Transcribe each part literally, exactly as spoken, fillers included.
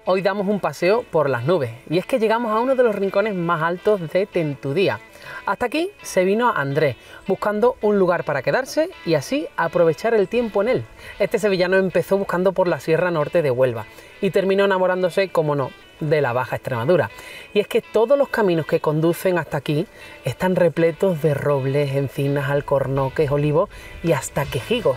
Hoy damos un paseo por las nubes y es que llegamos a uno de los rincones más altos de Tentudía. Hasta aquí se vino Andrés, buscando un lugar para quedarse y así aprovechar el tiempo en él. Este sevillano empezó buscando por la Sierra Norte de Huelva y terminó enamorándose, como no, de la Baja Extremadura. Y es que todos los caminos que conducen hasta aquí están repletos de robles, encinas, alcornoques, olivos y hasta quejigos.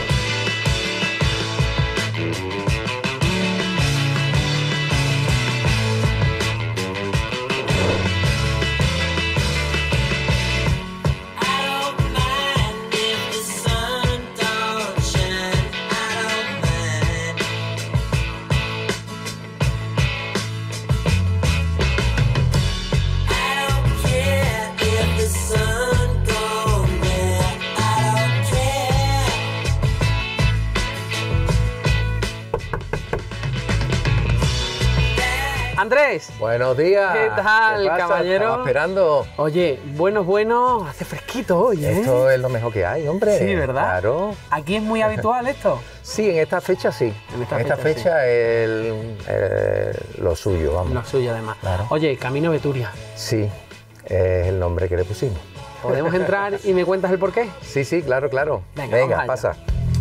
Andrés. Buenos días. ¿Qué tal, ¿Qué pasa? caballero? Estaba esperando. Oye, buenos, buenos, hace fresquito hoy, ¿eh? Esto es lo mejor que hay, hombre. Sí, ¿verdad? Claro. ¿Aquí es muy habitual esto? Sí, en esta fecha sí. En esta en esta fecha, fecha, es el- eh, lo suyo, vamos. Lo suyo, además. Claro. Oye, Camino Beturia. Sí, es el nombre que le pusimos. ¿Podemos entrar y me cuentas el porqué? Sí, sí, claro, claro. Venga, vamos allá. pasa.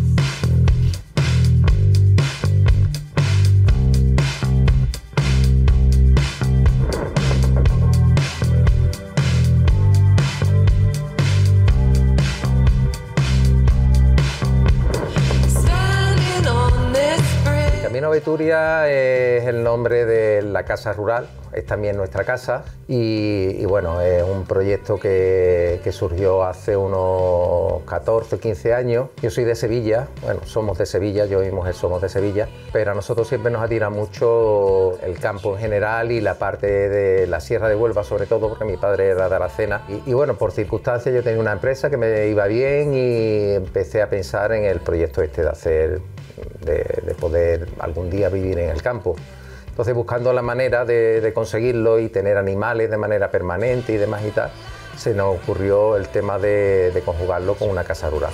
Camino Beturia es el nombre de la casa rural, es también nuestra casa y, y bueno, es un proyecto que, que surgió hace unos catorce o quince años. Yo soy de Sevilla, bueno, somos de Sevilla, yo y mi mujer somos de Sevilla, pero a nosotros siempre nos atira mucho el campo en general y la parte de la Sierra de Huelva sobre todo, porque mi padre era de Aracena y, y bueno, por circunstancias yo tenía una empresa que me iba bien y empecé a pensar en el proyecto este de hacer De, de poder algún día vivir en el campo. Entonces, buscando la manera de, de conseguirlo y tener animales de manera permanente y demás y tal, se nos ocurrió el tema de, de conjugarlo con una casa rural.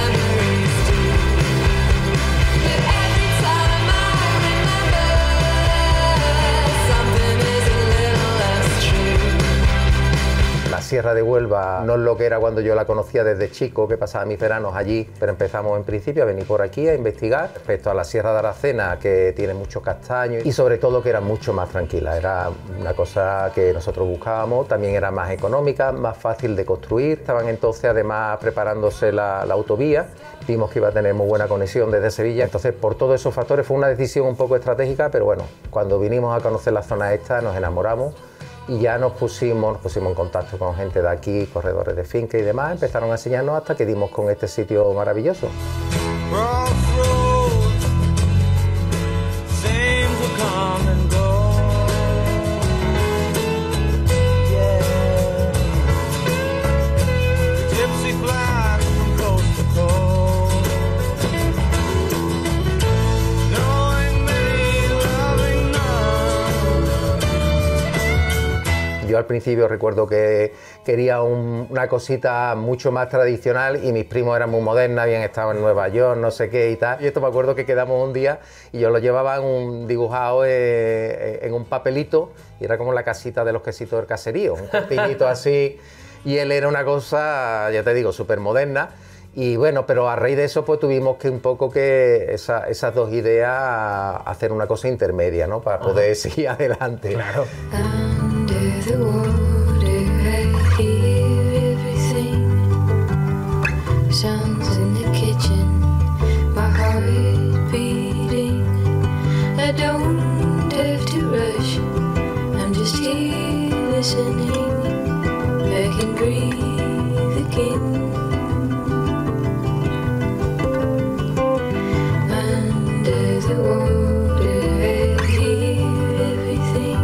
La Sierra de Huelva no es lo que era cuando yo la conocía desde chico, que pasaba mis veranos allí, pero empezamos en principio a venir por aquí a investigar respecto a la Sierra de Aracena, que tiene muchos castaños y sobre todo que era mucho más tranquila, era una cosa que nosotros buscábamos, también era más económica, más fácil de construir. Estaban entonces además preparándose la, la autovía, vimos que iba a tener muy buena conexión desde Sevilla, entonces por todos esos factores fue una decisión un poco estratégica, pero bueno, cuando vinimos a conocer la zona esta nos enamoramos y ya nos pusimos, nos pusimos en contacto con gente de aquí, corredores de finca y demás, empezaron a enseñarnos hasta que dimos con este sitio maravilloso. Yo al principio recuerdo que quería un, una cosita mucho más tradicional y mis primos eran muy modernos, habían estado en Nueva York, no sé qué y tal. Y esto me acuerdo que quedamos un día y yo lo llevaba en un, dibujado eh, en un papelito y era como la casita de los quesitos del caserío, un cortillito así. Y él era una cosa, ya te digo, súper moderna. Y bueno, pero a raíz de eso pues tuvimos que un poco que esa, esas dos ideas hacer una cosa intermedia, ¿no? Para poder Ajá. seguir adelante. Claro. The water, I hear everything. Sounds in the kitchen, my heart beating. I don't have to rush, I'm just here listening. I can breathe again. Under the water, I hear everything.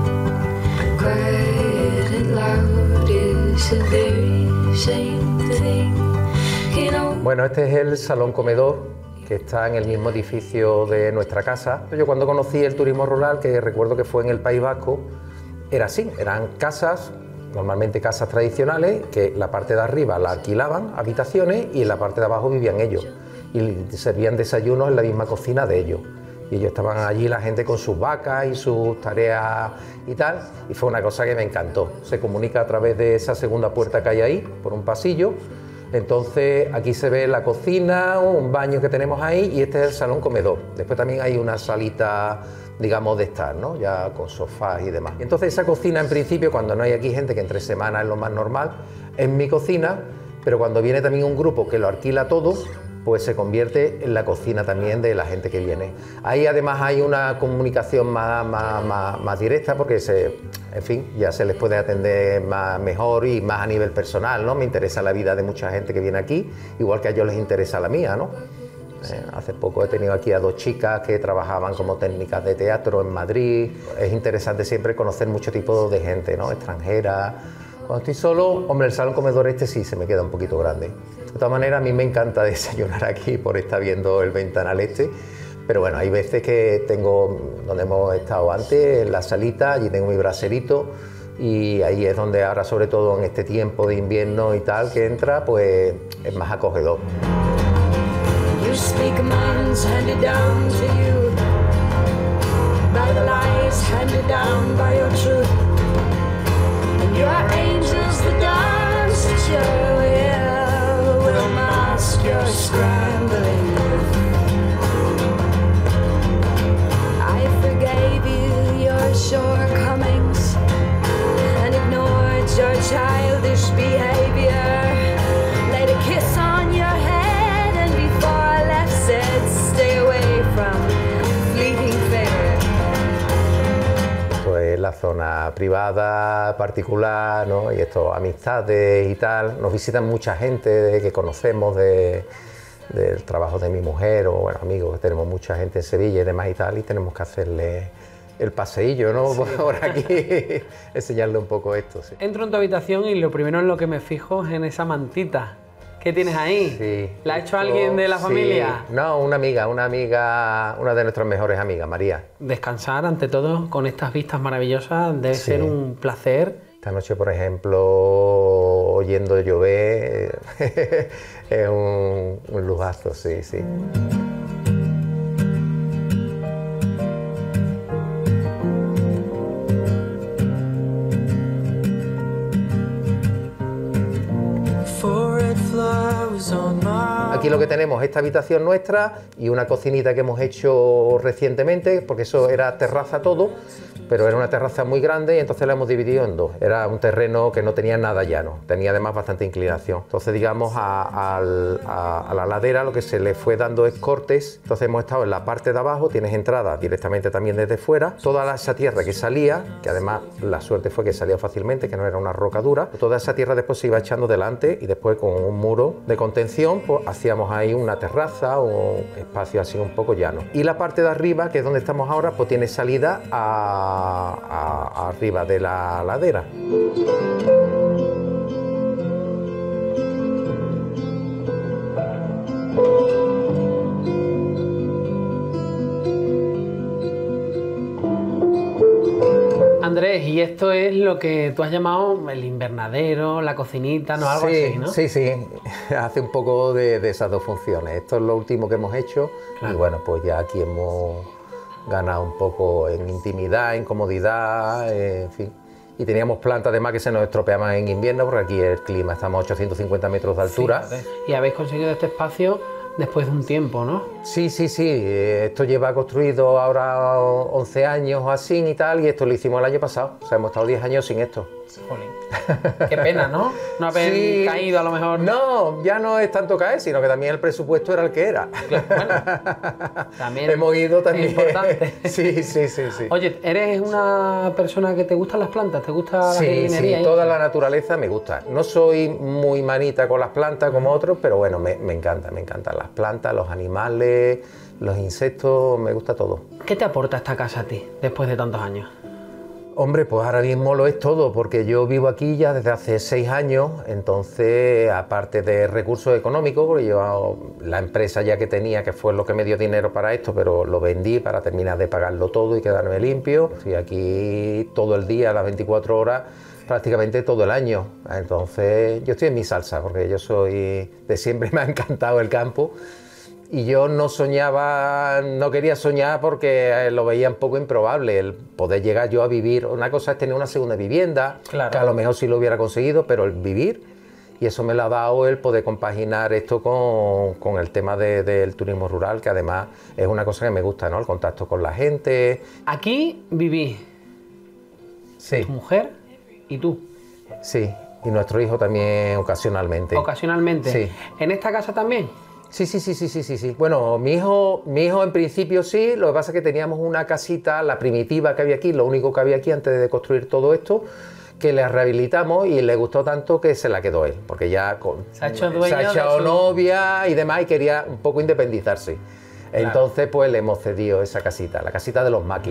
Quiet and loud is the very same thing. You know. Bueno, este es el salón comedor que está en el mismo edificio de nuestra casa. Yo cuando conocí el turismo rural, que recuerdo que fue en el País Vasco, era así, eran casas, normalmente casas tradicionales, que la parte de arriba la alquilaban, habitaciones, y en la parte de abajo vivían ellos. Y servían desayunos en la misma cocina de ellos. y ellos estaban allí, la gente con sus vacas y sus tareas y tal, y fue una cosa que me encantó. Se comunica a través de esa segunda puerta que hay ahí, por un pasillo. Entonces aquí se ve la cocina, un baño que tenemos ahí, y este es el salón comedor. Después también hay una salita, digamos, de estar, ¿no? Ya con sofás y demás. Y entonces esa cocina, en principio, cuando no hay aquí gente, que entre semanas es lo más normal, es mi cocina, pero cuando viene también un grupo que lo alquila todo, pues se convierte en la cocina también de la gente que viene. Ahí además hay una comunicación más, más, más, más directa, porque se, en fin, ya se les puede atender más, mejor y más a nivel personal, ¿no? Me interesa la vida de mucha gente que viene aquí, igual que a ellos les interesa la mía, ¿no? Eh, hace poco he tenido aquí a dos chicas que trabajaban como técnicas de teatro en Madrid. Es interesante siempre conocer mucho tipo de gente, ¿no? Extranjera. Cuando estoy solo, hombre, el salón comedor este sí se me queda un poquito grande. De todas maneras, a mí me encanta desayunar aquí por estar viendo el ventanal este, pero bueno, hay veces que tengo, donde hemos estado antes, en la salita, allí tengo mi braserito, y ahí es donde ahora, sobre todo en este tiempo de invierno y tal, que entra, pues es más acogedor. You speak minds handed down to you by the lies handed down by your truth, and your angels that dance at your will will mask your scrambling youth. I forgave you your shortcomings and ignored your childish behavior, laid a kiss on your head and before I left said stay away from fleeting fair. Esto es la zona privada, particular, ¿no? Y esto, amistades y tal. Nos visitan mucha gente de, que conocemos de, del trabajo de mi mujer, o bueno, amigos, que tenemos mucha gente en Sevilla y demás y tal, y tenemos que hacerle el paseillo, ¿no? Sí. Por aquí, enseñarle un poco esto. Sí. Entro en tu habitación y lo primero en lo que me fijo es en esa mantita. ¿Qué tienes ahí? Sí. ¿La ha hecho alguien de la sí. familia? No, una amiga, una amiga, una de nuestras mejores amigas, María. Descansar, ante todo, con estas vistas maravillosas debe Sí. ser un placer. Esta noche, por ejemplo, oyendo llover, es un, un lujazo, sí, sí. Aquí lo que tenemos es esta habitación nuestra y una cocinita que hemos hecho recientemente, porque eso era terraza todo, pero era una terraza muy grande y entonces la hemos dividido en dos. Era un terreno que no tenía nada llano, tenía además bastante inclinación. Entonces, digamos, a, a, a la ladera lo que se le fue dando es cortes. Entonces hemos estado en la parte de abajo, tienes entrada directamente también desde fuera. Toda esa tierra que salía, que además la suerte fue que salía fácilmente, que no era una roca dura, toda esa tierra después se iba echando delante y después con un muro de contención pues hacíamos ahí una terraza o un espacio así un poco llano. Y la parte de arriba, que es donde estamos ahora, pues tiene salida a, a, a arriba de la ladera. Andrés, y esto es lo que tú has llamado el invernadero, la cocinita, ¿no? Algo sí, así, ¿no? Sí, sí, hace un poco de, de esas dos funciones. Esto es lo último que hemos hecho, claro. Y bueno, pues ya aquí hemos ganado un poco en intimidad, en comodidad, eh, en fin. Y teníamos plantas además que se nos estropeaban en invierno, porque aquí el clima, estamos a ochocientos cincuenta metros de altura. Fíjate. Y habéis conseguido este espacio después de un tiempo, ¿no? Sí, sí, sí. Esto lleva construido ahora once años o así y tal, y esto lo hicimos el año pasado. O sea, hemos estado diez años sin esto. Jolín. Qué pena, ¿no? No haber sí, caído a lo mejor. No, ya no es tanto caer, sino que también el presupuesto era el que era. Claro, bueno, también hemos ido también. Es importante. Sí, sí, sí, sí. Oye, ¿eres una persona que te gustan las plantas? ¿Te gusta la sí, jardinería? Sí, toda la naturaleza me gusta. No soy muy manita con las plantas como otros, pero bueno, me, me encanta, me encantan las plantas, los animales, los insectos, me gusta todo. ¿Qué te aporta esta casa a ti después de tantos años? Hombre, pues ahora mismo lo es todo, porque yo vivo aquí ya desde hace seis años, entonces, aparte de recursos económicos, porque yo la empresa ya que tenía, que fue lo que me dio dinero para esto, pero lo vendí para terminar de pagarlo todo y quedarme limpio. Estoy aquí todo el día, las veinticuatro horas, prácticamente todo el año. Entonces, yo estoy en mi salsa, porque yo soy, de siempre me ha encantado el campo. y yo no soñaba, no quería soñar porque lo veía un poco improbable, el poder llegar yo a vivir. Una cosa es tener una segunda vivienda, claro, que a lo mejor sí lo hubiera conseguido, pero el vivir, y eso me lo ha dado el poder compaginar esto con, con el tema de, del turismo rural, que además es una cosa que me gusta, ¿no? El contacto con la gente. Aquí viví Sí. tu mujer y tú. Sí, y nuestro hijo también ocasionalmente. Ocasionalmente. Sí. ¿En esta casa también? Sí, sí, sí, sí, sí, sí, sí. Bueno, mi hijo, mi hijo en principio sí, lo que pasa es que teníamos una casita, la primitiva que había aquí, lo único que había aquí antes de construir todo esto, que le rehabilitamos y le gustó tanto que se la quedó él, porque ya con, se ha hecho dueño se ha echado de su... novia y demás y quería un poco independizarse. Claro. Entonces pues le hemos cedido esa casita, la casita de los maquis.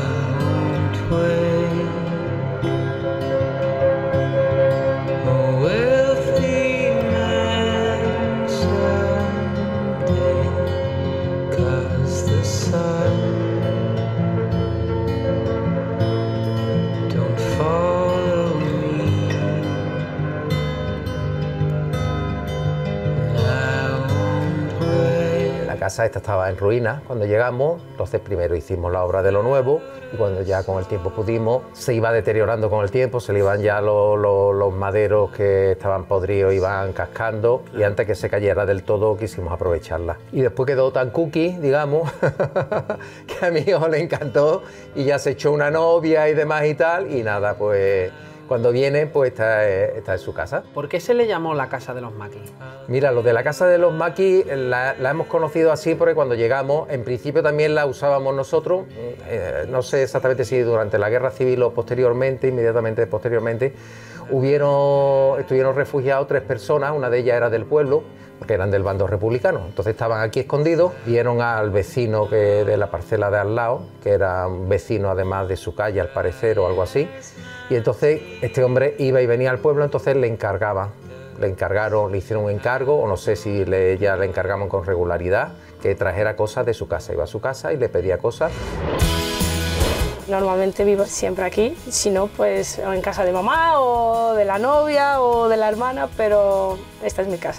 La casa esta estaba en ruinas cuando llegamos, entonces primero hicimos la obra de lo nuevo y cuando ya con el tiempo pudimos, se iba deteriorando con el tiempo, se le iban ya los, los, los maderos que estaban podridos, iban cascando y antes que se cayera del todo quisimos aprovecharla. Y después quedó tan cookie, digamos, que a mi hijo le encantó y ya se echó una novia y demás y tal y nada, pues... Cuando viene, pues está, está en su casa. ¿Por qué se le llamó la casa de los maquis? Mira, lo de la casa de los maquis la, la hemos conocido así porque cuando llegamos, en principio también la usábamos nosotros, eh, no sé exactamente si durante la guerra civil o posteriormente, inmediatamente posteriormente, hubieron, estuvieron refugiados tres personas, una de ellas era del pueblo, porque eran del bando republicano, entonces estaban aquí escondidos, vieron al vecino que, de la parcela de al lado, que era un vecino además de su calle al parecer o algo así, y entonces este hombre iba y venía al pueblo, entonces le encargaban, le encargaron, le hicieron un encargo, o no sé si le, ya le encargaban con regularidad, que trajera cosas de su casa, iba a su casa y le pedía cosas. Normalmente vivo siempre aquí, si no pues en casa de mamá o de la novia o de la hermana, pero esta es mi casa.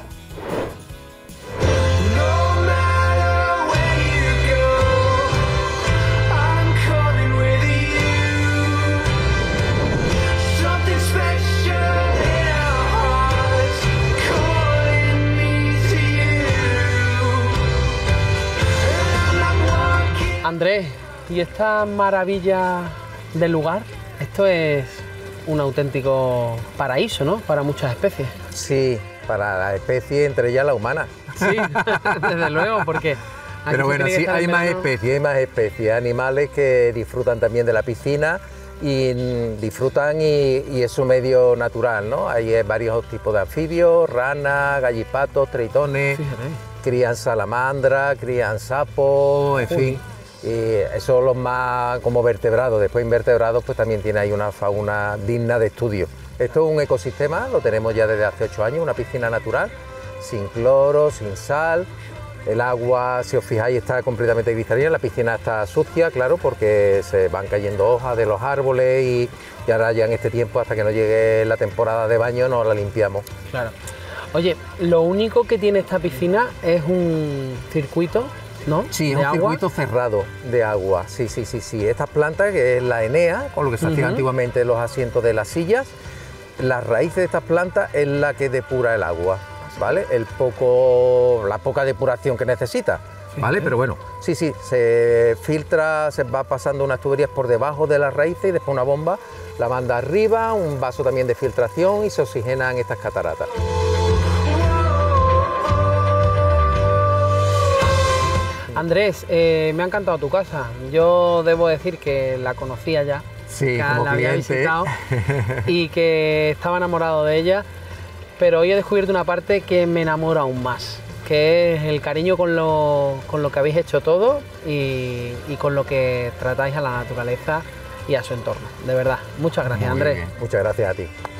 Andrés, ¿y esta maravilla del lugar? Esto es un auténtico paraíso, ¿no? Para muchas especies. Sí, para la especie, entre ellas la humana. Sí, desde luego, porque... Pero bueno, sí, hay más especies, hay más especies, animales que disfrutan también de la piscina y disfrutan y, y es su medio natural, ¿no? Hay varios tipos de anfibios, ranas, gallipatos, tritones, fíjate, crían salamandra, crían sapos, en Uy. fin. Y esos son los más como vertebrados, después invertebrados pues también tiene ahí una fauna digna de estudio. Esto es un ecosistema, lo tenemos ya desde hace ocho años, una piscina natural, sin cloro, sin sal. El agua, si os fijáis, está completamente cristalina, la piscina está sucia, claro, porque se van cayendo hojas de los árboles y, y ahora ya en este tiempo, hasta que no llegue la temporada de baño, no la limpiamos. Claro. Oye, lo único que tiene esta piscina es un circuito, ¿no? Sí, es un agua. circuito cerrado de agua, sí, sí, sí, sí. Estas plantas, que es la Enea, con lo que se hacían uh-huh. antiguamente los asientos de las sillas, las raíces de estas plantas es la que depura el agua, ¿vale? El poco, la poca depuración que necesita, ¿vale? Sí. Pero bueno, sí, sí, se filtra, se va pasando unas tuberías por debajo de las raíces y después una bomba la manda arriba, un vaso también de filtración y se oxigenan estas cataratas. Andrés, eh, me ha encantado tu casa. Yo debo decir que la conocía ya, sí, que como la había cliente. visitado y que estaba enamorado de ella, pero hoy he descubierto una parte que me enamora aún más, que es el cariño con lo, con lo que habéis hecho todo y, y con lo que tratáis a la naturaleza y a su entorno. De verdad, muchas gracias, Andrés. Muchas gracias a ti.